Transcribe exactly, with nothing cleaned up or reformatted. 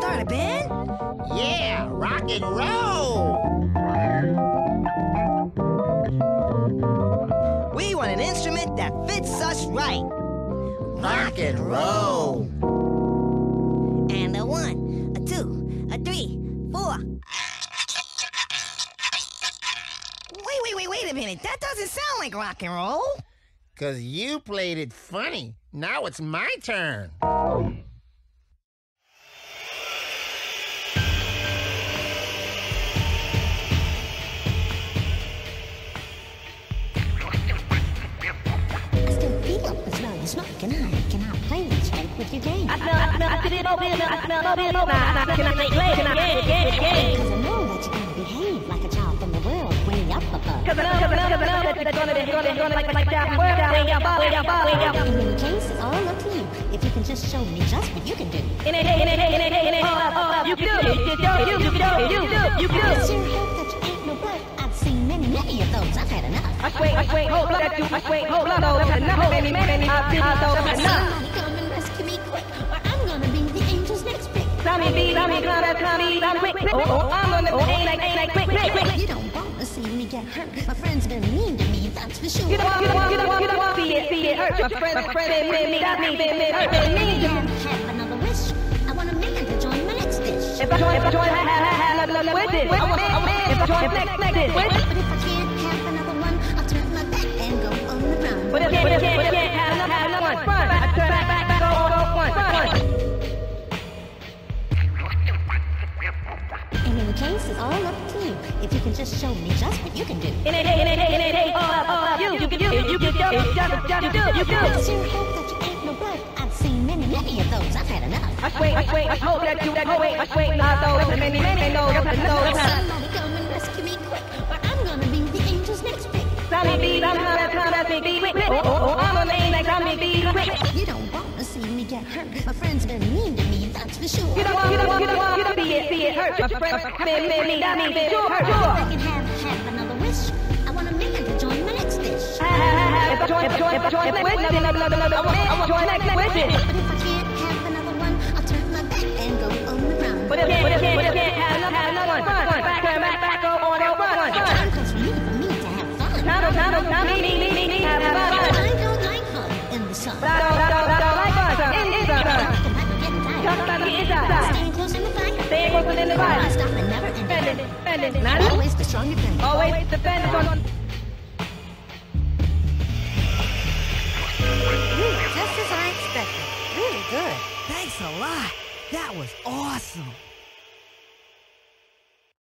start a band? Yeah, rock and roll! We want an instrument that fits us right. Rock and roll! And a one, a two, a three, four. Wait, wait, wait, wait a minute. That doesn't sound like rock and roll. Cause you played it funny. Now it's my turn. Smoke, can I, can I play this fake with your game? I smell, I smell, I smell mobile, I smell mobile, mobile. Can I make play, can I get it, get it, get it? Cause I know that you're gonna behave like a child from the world way up above. Cause I know, cause I know, cause I know that you're gonna be, gonna, gonna like, like child from the world way up, way up, way up. In any case, it's all up to you. If you can just show me just what you can do. In a day, in a day, in a day, in a day, hold up, hold up, you do it, you do it, you do it, you do it, you do it. I sure hope that you ain't no blood. I've seen many, many of those. I've had enough. I swear, I swear, hold blood, I swear, hold blood, I've had enough, many, many, I've seen those enough. Somebody come and rescue me quick, or I'm gonna be the angel's next pick. Tommy B, Tommy, Tommy, Tommy, Tommy, quick, quick, oh, oh, I'm gonna be like, like, quick, quick, quick. You don't want to see me get hurt. My friends been mean to me, that's for sure. You don't want, you don't want, you don't want, you don't want to see it, see it hurt. My friends, my friends been mean to me, that means been mean, hurt, been mean to me. Have another wish. I want a man to join my next dish. If I join, if I join, ha, ha, ha, ha, look, look, with it. I want a man, if I join next, next dish, with it. But if I can't have another one, I'll turn my back and go on the run. But if I can't, but if I can't have another, have another one, run. I turn back, back, back, go, go, one, run. In any case, it's all up to you. If you can just show me just what you can do. In a day, in a day, in a day, all up, all up, you, you can do it, you can do it, just, just, you do it, you do I it. sure hope that you ain't no blood. I've seen many, many of those. I've had enough. I swear, I swear, I hope that you, that hope, I swear, I know, many, many, know, know, know. Somebody come and rescue me quick, or I'm gonna be the angel's next pick. Tommy B, Tommy, Tommy, Tommy B, quick, quick, oh, oh, oh, I'm a man like Tommy B, quick. You don't want to see me get hurt. My friends been mean to me, that's for sure. You don't want, you don't want, you don't want, you don't see it, see it hurt. My friends been mean to me, that means sure, hurt, sure. If I can have, have another wish, I want a man to join my next dish. If I join, if I join, if I join next wish, then another, another, I want to join next wishes. But if I can't have another one, I'll turn my back and go on the run. But if I can't, but if I can't, but if I can't have another, have another one, run, run, back, turn back, back, go on, go, run, run. Time comes for me, for me to have fun. Time, time, time, me, me, me, me, me, have fun. I don't like fun in the sun. But I don't, I don't, I don't like fun, son. In, in, son. Talk about the inside. Staying close in the fire. Staying close in the fire. Stop and never end. Defending, defending, not Always the strong defender. always defending on. Just as I expected. Really good. Thanks a lot. That was awesome.